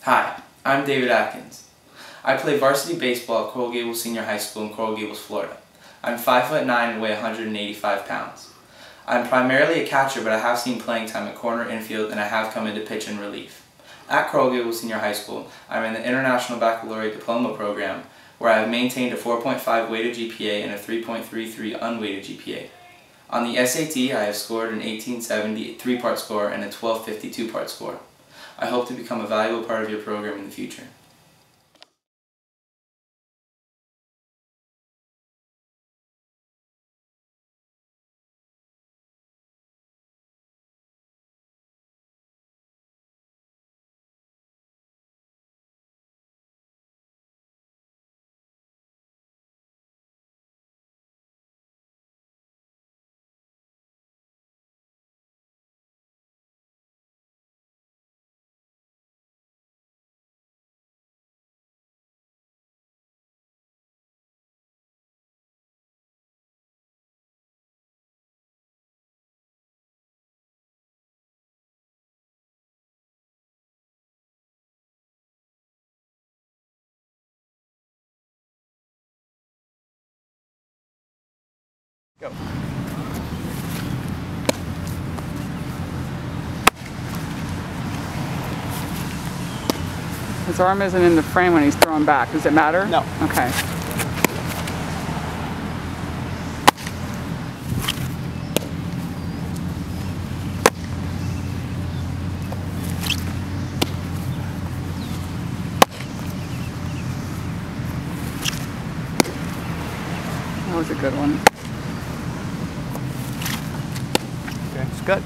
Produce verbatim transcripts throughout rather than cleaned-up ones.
Hi, I'm David Atkins. I play varsity baseball at Coral Gables Senior High School in Coral Gables, Florida. I'm five foot nine and weigh one hundred eighty-five pounds. I'm primarily a catcher, but I have seen playing time at corner, infield, and I have come into pitch and relief. At Coral Gables Senior High School, I'm in the International Baccalaureate Diploma program, where I have maintained a four point five weighted G P A and a three point three three unweighted G P A. On the S A T, I have scored an eighteen seventy three-part score and a twelve fifty two-part score. I hope to become a valuable part of your program in the future. Go. His arm isn't in the frame when he's throwing back. Does it matter? No. Okay. That was a good one. Okay, it's good.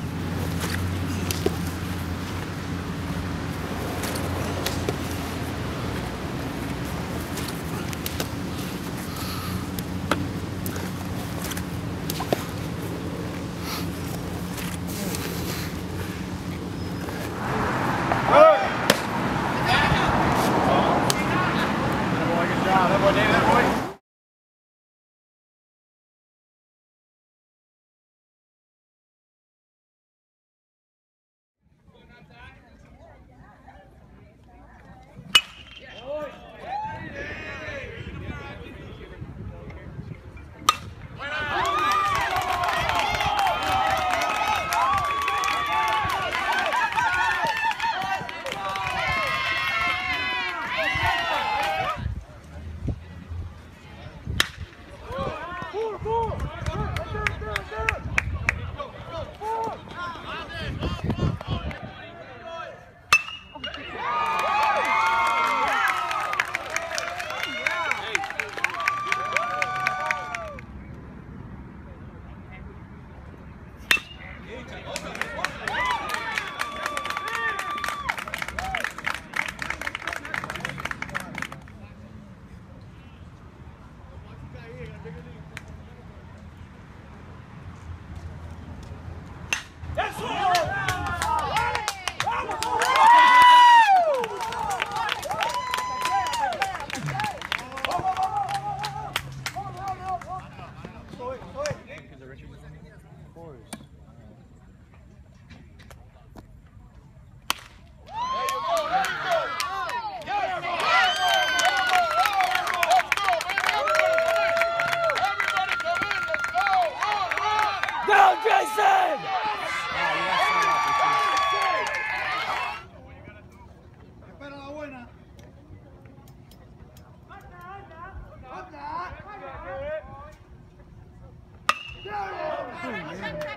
Go, Jason!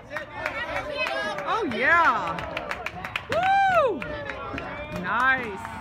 Oh yeah! Woo! Nice!